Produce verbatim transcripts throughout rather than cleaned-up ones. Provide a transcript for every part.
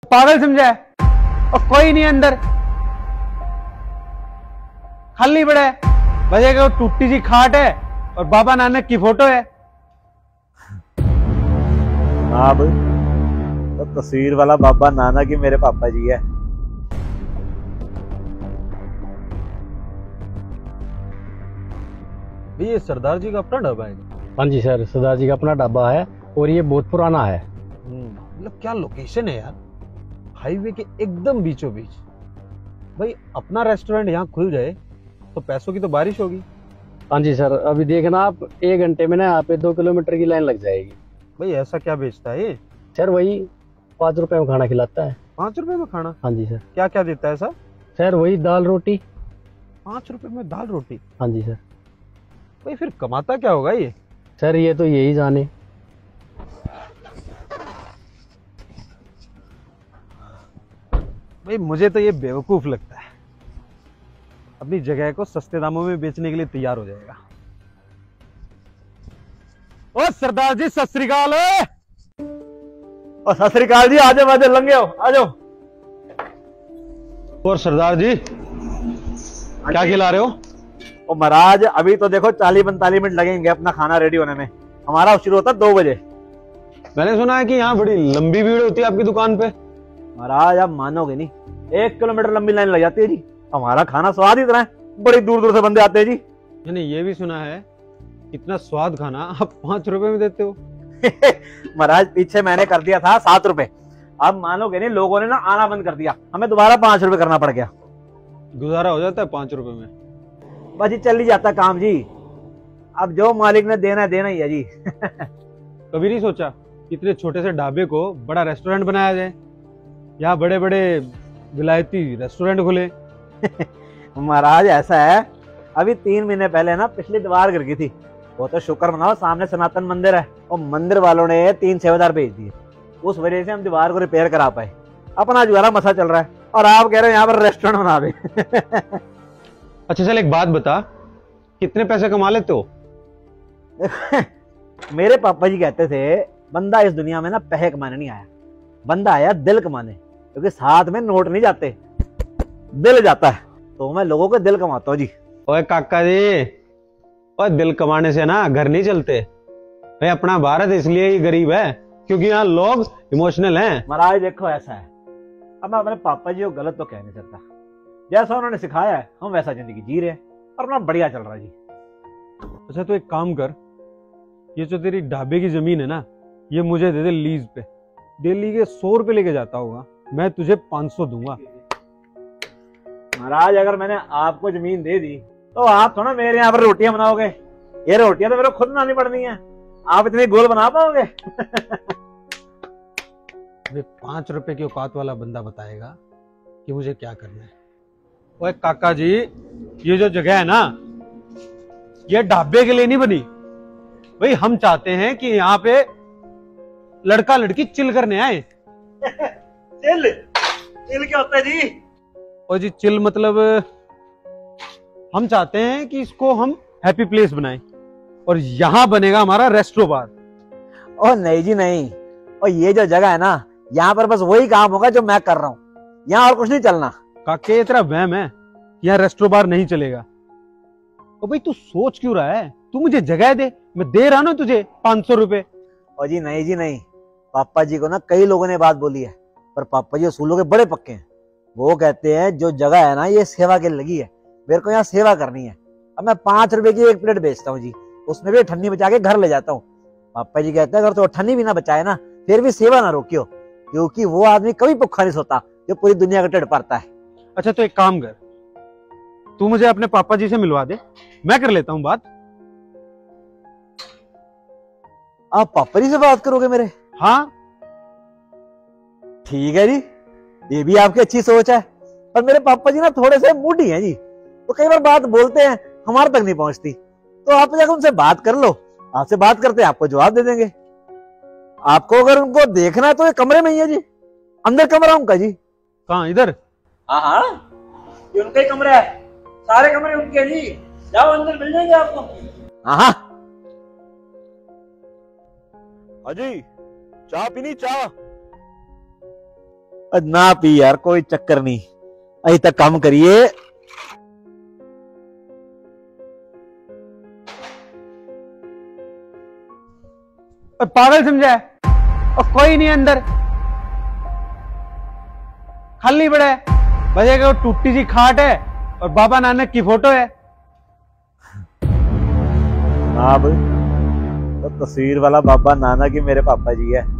पागल समझा है? और कोई नहीं अंदर, खाली पड़ा है। बस एक टूटी सी खाट है और बाबा नानक की फोटो है। हाँ भाई, तो तस्वीर वाला बाबा नानक ही मेरे पापा जी है। ये सरदार जी का अपना ढाबा है? हाँ जी सर, सरदार जी का अपना ढाबा है और ये बहुत पुराना है। मतलब क्या लोकेशन है यार, हाईवे के एकदम बीचों बीच। भाई अपना रेस्टोरेंट यहाँ खुल जाए तो पैसों की तो बारिश होगी। हाँ जी सर, अभी देखना आप, एक घंटे में ना यहाँ पे दो किलोमीटर की लाइन लग जाएगी। भाई ऐसा क्या बेचता है ये? सर वही पाँच रुपए में खाना खिलाता है। पाँच रुपए में खाना? हाँ जी सर। क्या क्या देता है सर? सर वही दाल रोटी। पाँच रुपए में दाल रोटी? हाँ जी सर। भाई फिर कमाता क्या होगा ये? सर ये तो यही जाने। भाई मुझे तो ये बेवकूफ लगता है, अपनी जगह को सस्ते दामों में बेचने के लिए तैयार हो जाएगा। ओ सरदार जी सत श्री अकाल। और सत श्री अकाल जी, आ जाओ आ जाओ, लंगे हो, आ जाओ। और सरदार जी क्या खिला रहे हो? और महाराज अभी तो देखो चालीस पैंतालीस मिनट लगेंगे अपना खाना रेडी होने में। हमारा शुरू होता है दो बजे। मैंने सुना है कि यहाँ बड़ी लंबी भीड़ होती है आपकी दुकान पे। महाराज आप मानोगे नहीं, एक किलोमीटर लंबी लाइन लग जाती है जी। हमारा खाना स्वाद ही इतना है, बड़ी दूर दूर से बंदे आते हैं जी। मैंने ये भी सुना है इतना स्वाद खाना आप पांच रुपए में देते हो। महाराज पीछे मैंने कर दिया था सात रुपए, अब मानोगे नहीं, लोगों ने ना आना बंद कर दिया, हमें दोबारा पांच रुपए करना पड़ गया। गुजारा हो जाता है पांच रुपए में? बस जी चल ही जाता काम जी, अब जो मालिक ने देना है देना ही है जी। कभी नहीं सोचा इतने छोटे से ढाबे को बड़ा रेस्टोरेंट बनाया जाए, यहाँ बड़े बड़े विलायती रेस्टोरेंट खुले? महाराज ऐसा है, अभी तीन महीने पहले ना पिछली दीवार गिर गई थी, वो तो शुक्र मनाओ सामने सनातन मंदिर है और मंदिर वालों ने तीन सेवादार भेज दिए, उस वजह से हम दीवार को रिपेयर करा पाए। अपना जुगारा मसा चल रहा है और आप कह रहे हो यहाँ पर रेस्टोरेंट बना दे। अच्छा चल एक बात बता, कितने पैसे कमा लेते हो? मेरे पापा जी कहते थे बंदा इस दुनिया में ना पैसे कमाने नहीं आया, बंदा आया दिल कमाने, क्योंकि साथ में नोट नहीं जाते, दिल जाता है। तो मैं लोगों के दिल कमाता हूँ जी। ओए काका जी, ओए दिल कमाने से ना घर नहीं चलते भाई। अपना भारत इसलिए ही गरीब है क्योंकि यहाँ लोग इमोशनल हैं। महाराज देखो ऐसा है, अब मैं अपने पापा जी को गलत तो कह नहीं सकता, जैसा उन्होंने सिखाया है हम वैसा जिंदगी जी रहे हैं और अपना बढ़िया चल रहा है जी। अच्छा तो एक काम कर, ये जो तेरी ढाबे की जमीन है ना, ये मुझे दे दे लीज पे। डेली के सौ रुपए लेके जाता होगा, मैं तुझे पांच सौ दूंगा। महाराज अगर मैंने आपको जमीन दे दी तो आप थोड़ा मेरे यहाँ पर रोटियां बनाओगे, ये रोटियां तो मेरे को खुद बनानी पड़नी है, आप इतनी गोल बना पाओगे? पांच रुपए की औकात वाला बंदा बताएगा कि मुझे क्या करना है। ओए काका जी, ये जो जगह है ना, ये ढाबे के लिए नहीं बनी भाई। हम चाहते हैं कि यहाँ पे लड़का लड़की चिल करने आए। चिल? चिल क्या होता है जी? और जी चिल मतलब हम चाहते हैं कि इसको हम हैप्पी प्लेस बनाएं और यहाँ बनेगा हमारा रेस्टोरेंट बार। ओ नहीं जी नहीं, और ये जो जगह है ना, यहाँ पर बस वही काम होगा जो मैं कर रहा हूँ, यहाँ और कुछ नहीं चलना। काके तेरा वहम है, यहाँ रेस्टोरेंट बार नहीं चलेगा। तो भाई तू सोच क्यों रहा है? तू मुझे जगह दे, मैं दे रहा ना तुझे पांच सौ रुपए। और जी नहीं जी नहीं, पापा जी को ना कई लोगों ने बात बोली है, पर पापा जी असूलों के बड़े पक्के हैं। वो कहते हैं जो जगह है ना ये सेवा के लगी है, मेरे को यहाँ सेवा करनी है। अब मैं पांच रुपए की एक प्लेट बेचता हूँ जी, उसमें भी ठन्नी बचा के घर ले जाता हूँ। पापा जी कहते हैं अगर तो ठन्नी भी ना बचाए ना, फिर भी सेवा ना रोकियो, क्योंकि वो आदमी कभी भूखा नहीं सोता जो पूरी दुनिया का ढिड भरता है। अच्छा तो एक काम कर, तू मुझे अपने पापा जी से मिलवा दे, मैं कर लेता हूँ बात। आप पापा जी से बात करोगे मेरे? हाँ ठीक है जी, ये भी आपकी अच्छी सोच है, पर मेरे पापा जी ना थोड़े से मूडी हैं जी, तो कई बार बात बोलते हैं हमारे तक नहीं पहुंचती, तो आप जाकर उनसे बात कर लो, आपसे बात करते हैं आपको जवाब दे देंगे। आपको अगर उनको देखना है तो ये कमरे में ही है जी, अंदर कमरा उनका जी। कहाँ? इधर? हाँ हाँ, ये उनका ही कमरा है, सारे कमरे उनके जी, जाओ अंदर मिल जाएंगे आपको। हाँ हाँ। अजी चाय पीनी? चाय? और ना पी यार, कोई चक्कर नहीं, अभी तक काम करिए। और पागल समझा है? और कोई नहीं अंदर, खाली पड़ा है। बजेगा वो टूटी सी खाट है और बाबा नानक की फोटो है। अब तो तस्वीर वाला बाबा नानक ही मेरे पापा जी है।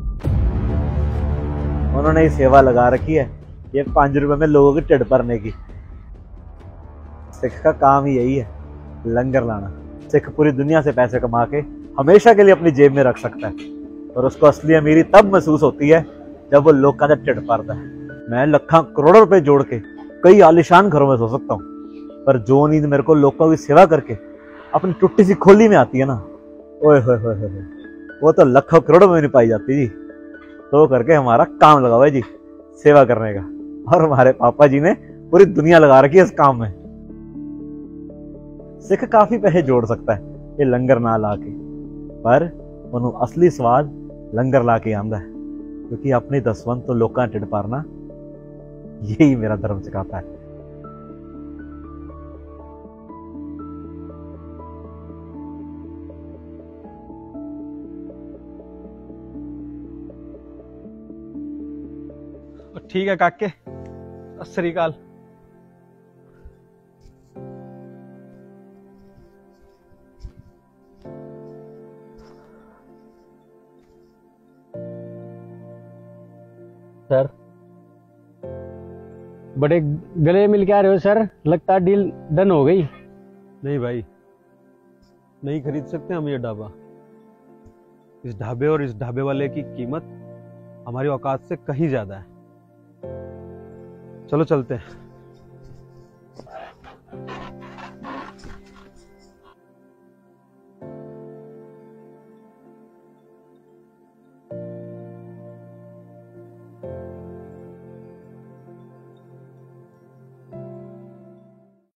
उन्होंने ही सेवा लगा रखी है, ये पांच रुपए में लोगों की टिड्ढ भरने की। सिख का काम ही यही है, लंगर लाना। सिख पूरी दुनिया से पैसे कमा के हमेशा के लिए अपनी जेब में रख सकता है, और उसको असली अमीरी तब महसूस होती है जब वो लोग का टिड्ढ भरता है। मैं लाखों करोड़ों रुपए जोड़ के कई आलिशान घरों में सो सकता हूँ, पर जो नींद मेरे को लोगों की सेवा करके अपनी टुट्टी सी खोली में आती है ना, ओए होए होए होए, वो तो लाखों करोड़ों में नहीं पाई जाती जी। तो करके हमारा काम लगा हुआ है जी, सेवा करने का, और हमारे पापा जी ने पूरी दुनिया लगा रखी है इस काम में। सिख काफी पैसे जोड़ सकता है ये लंगर ना ला के, पर उन्होंने असली स्वाद लंगर ला के आंदा है, क्योंकि अपनी दसवंत तो लोग टिड्ढ पारना, यही मेरा धर्म सिखाता है। ठीक है काके, सत श्री अकाल। सर बड़े गले मिल के आ रहे हो सर, लगता है डील डन हो गई। नहीं भाई, नहीं खरीद सकते हम ये ढाबा। इस ढाबे और इस ढाबे वाले की कीमत हमारी औकात से कहीं ज्यादा है। चलो चलते हैं।